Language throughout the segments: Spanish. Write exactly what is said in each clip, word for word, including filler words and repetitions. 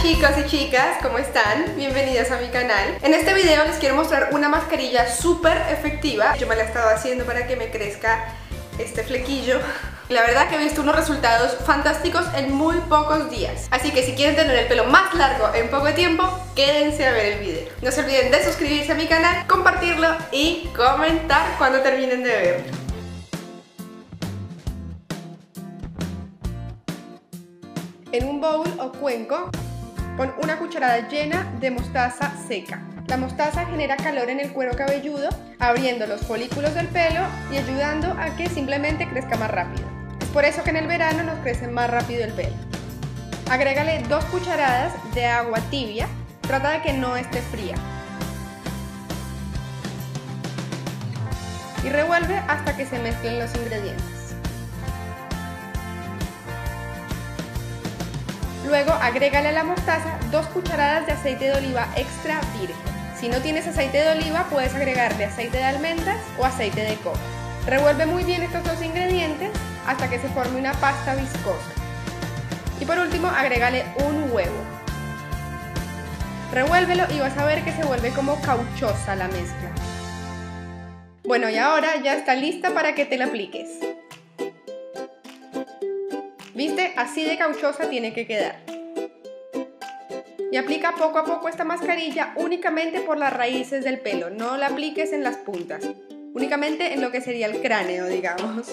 chicos y chicas, ¿cómo están? Bienvenidos a mi canal. En este video les quiero mostrar una mascarilla súper efectiva. Yo me la he estado haciendo para que me crezca este flequillo. La verdad que he visto unos resultados fantásticos en muy pocos días. Así que si quieren tener el pelo más largo en poco tiempo, quédense a ver el video. No se olviden de suscribirse a mi canal, compartirlo y comentar cuando terminen de verlo. En un bowl o cuenco, pon una cucharada llena de mostaza seca. La mostaza genera calor en el cuero cabelludo, abriendo los folículos del pelo y ayudando a que simplemente crezca más rápido. Es por eso que en el verano nos crece más rápido el pelo. Agrégale dos cucharadas de agua tibia, trata de que no esté fría. Y revuelve hasta que se mezclen los ingredientes. Luego agrégale a la mostaza dos cucharadas de aceite de oliva extra virgen. Si no tienes aceite de oliva, puedes agregarle aceite de almendras o aceite de coco. Revuelve muy bien estos dos ingredientes hasta que se forme una pasta viscosa. Y por último, agrégale un huevo. Revuélvelo y vas a ver que se vuelve como cauchosa la mezcla. Bueno, y ahora ya está lista para que te la apliques. ¿Viste? Así de cauchosa tiene que quedar. Y aplica poco a poco esta mascarilla únicamente por las raíces del pelo. No la apliques en las puntas. Únicamente en lo que sería el cráneo, digamos.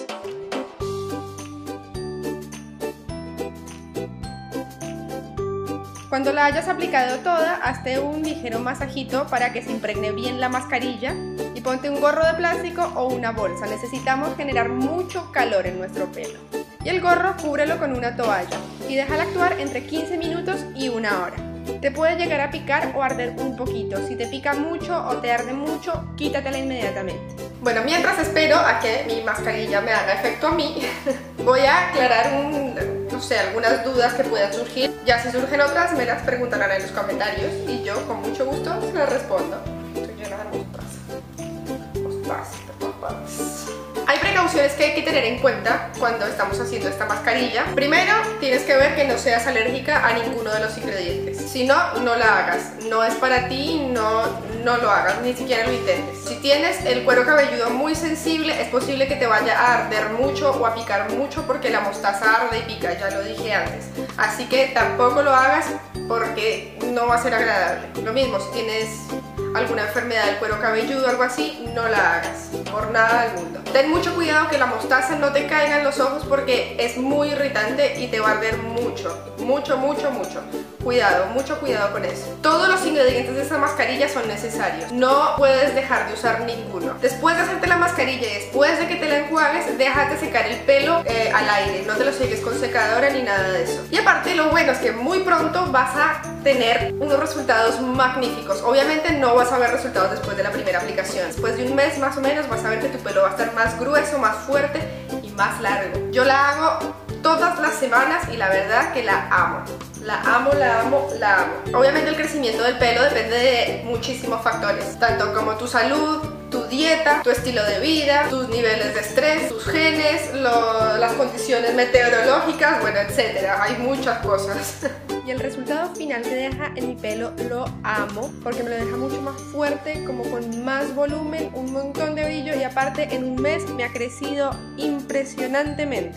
Cuando la hayas aplicado toda, hazte un ligero masajito para que se impregne bien la mascarilla y ponte un gorro de plástico o una bolsa. Necesitamos generar mucho calor en nuestro pelo. Y el gorro cúbrelo con una toalla y déjala actuar entre quince minutos y una hora. Te puede llegar a picar o arder un poquito. Si te pica mucho o te arde mucho, quítatela inmediatamente. Bueno, mientras espero a que mi mascarilla me haga efecto a mí, voy a aclarar un, no sé, algunas dudas que puedan surgir. Ya si surgen otras, me las preguntarán en los comentarios y yo con mucho gusto les respondo. Estoy llena de mostaza. Mostaza, mostaza. Hay precauciones que hay que tener en cuenta cuando estamos haciendo esta mascarilla. Primero, tienes que ver que no seas alérgica a ninguno de los ingredientes. Si no, no la hagas. No es para ti, no, no lo hagas, ni siquiera lo intentes. Si tienes el cuero cabelludo muy sensible, es posible que te vaya a arder mucho o a picar mucho porque la mostaza arde y pica, ya lo dije antes. Así que tampoco lo hagas porque no va a ser agradable. Lo mismo, si tienes alguna enfermedad del cuero cabelludo o algo así, no la hagas, por nada del mundo. Ten mucho cuidado que la mostaza no te caiga en los ojos porque es muy irritante y te va a arder mucho, mucho, mucho, mucho. Cuidado, mucho cuidado con eso. Todos los ingredientes de esta mascarilla son necesarios. No puedes dejar de usar ninguno. Después de hacerte la mascarilla y después de que te la enjuagues, déjate secar el pelo eh, al aire. No te lo seques con secadora ni nada de eso. Y aparte, lo bueno es que muy pronto vas a tener unos resultados magníficos. Obviamente no vas a ver resultados después de la primera aplicación. Después de un mes más o menos vas a ver que tu pelo va a estar más grueso, más fuerte y más largo. Yo la hago todas las semanas y la verdad que la amo. La amo, la amo, la amo. Obviamente el crecimiento del pelo depende de muchísimos factores, tanto como tu salud, tu dieta, tu estilo de vida, tus niveles de estrés, tus genes, lo, las condiciones meteorológicas, bueno, etcétera. Hay muchas cosas. Y el resultado final que deja en mi pelo lo amo porque me lo deja mucho más fuerte, como con más volumen, un montón de brillo y aparte en un mes me ha crecido impresionantemente.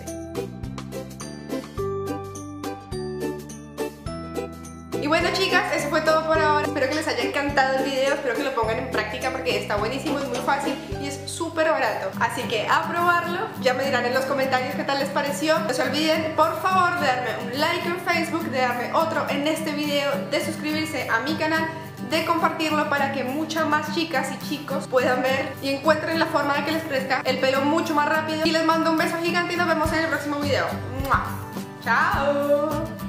Y bueno chicas, eso fue todo por ahora. Espero que les haya encantado el video, espero que lo pongan en práctica porque está buenísimo, es muy fácil y es súper barato. Así que a probarlo, ya me dirán en los comentarios qué tal les pareció. No se olviden por favor de darme un like en Facebook, de darme otro en este video, de suscribirse a mi canal, de compartirlo para que muchas más chicas y chicos puedan ver y encuentren la forma de que les crezca el pelo mucho más rápido. Y les mando un beso gigante y nos vemos en el próximo video. ¡Mua! ¡Chao!